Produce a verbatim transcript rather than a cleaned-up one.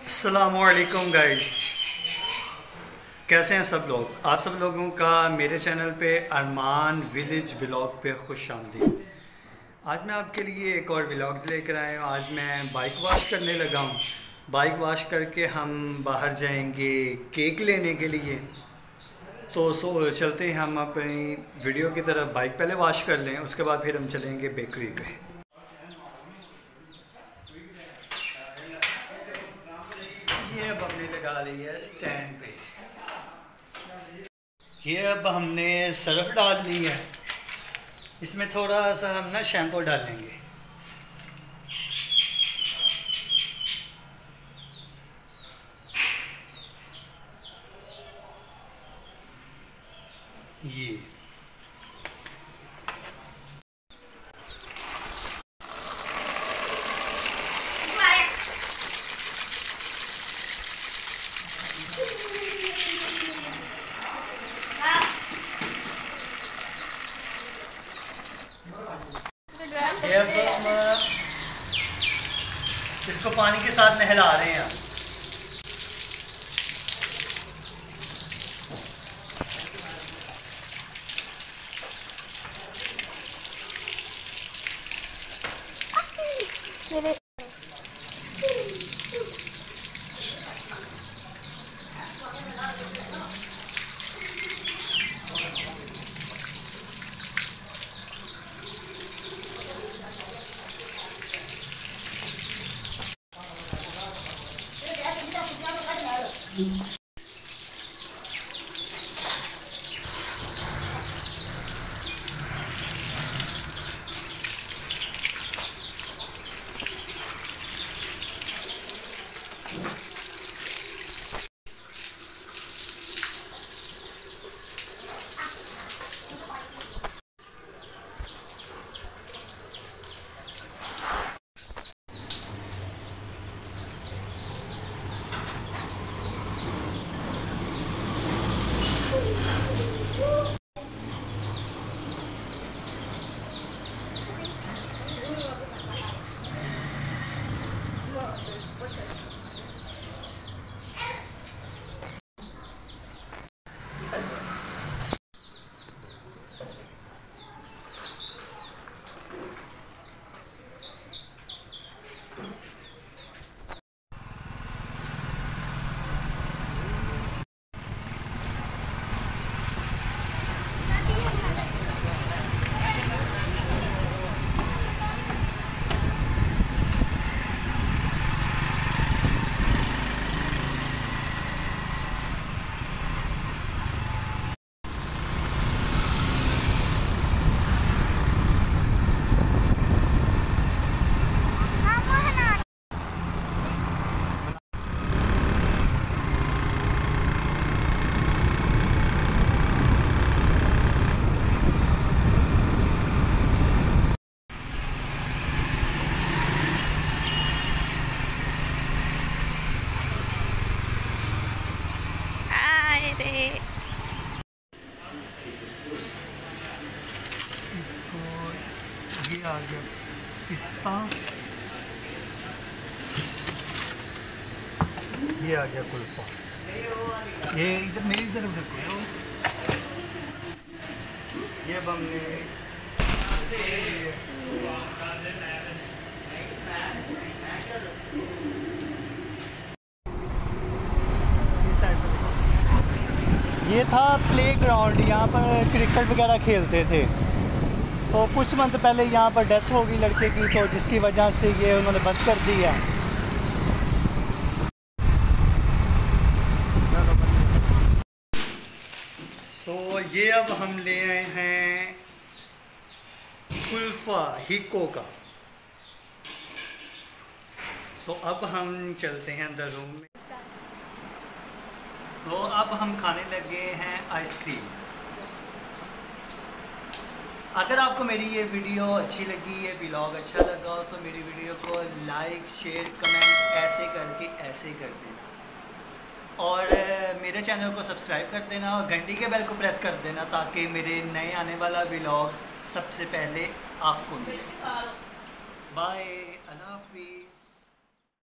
अस्सलामुअलैकुम गाइस, कैसे हैं सब लोग। आप सब लोगों का मेरे चैनल पे अरमान विलेज व्लॉग पे खुश आमदीद। आज मैं आपके लिए एक और व्लॉग्स लेकर आया हूँ। आज मैं बाइक वॉश करने लगा हूँ। बाइक वॉश करके हम बाहर जाएंगे केक लेने के लिए। तो सो चलते हैं हम अपनी वीडियो की तरफ। बाइक पहले वॉश कर लें, उसके बाद फिर हम चलेंगे बेकरी पे। ये अब हमने लगा ली है स्टैंड पे। ये अब हमने सर्फ डाल ली है। इसमें थोड़ा सा हम ना शैम्पू डालेंगे। ये ये अब हम इसको पानी के साथ नहला रहे हैं। मेरे रे ये आ गया पिस्ता, ये आ गया कुल्फा। ये इधर मेरी तरफ देखो। ये अब हमने ये था प्ले ग्राउंड, यहाँ पर क्रिकेट वगैरह खेलते थे। तो कुछ मंथ पहले यहाँ पर डेथ हो गई लड़के की, तो जिसकी वजह से ये उन्होंने बंद कर दिया। सो so, ये अब हम ले आए हैं कुल्फा हिको का। सो so, अब हम चलते हैं अंदर रूम में। सो so, अब हम खाने लगे हैं आइसक्रीम। अगर आपको मेरी ये वीडियो अच्छी लगी, ये व्लॉग अच्छा लगा हो, तो मेरी वीडियो को लाइक शेयर कमेंट ऐसे करके ऐसे कर देना। और मेरे चैनल को सब्सक्राइब कर देना और घंटी के बेल को प्रेस कर देना, ताकि मेरे नए आने वाला व्लॉग सबसे पहले आपको मिले। बाय, अल्लाह हाफिज़।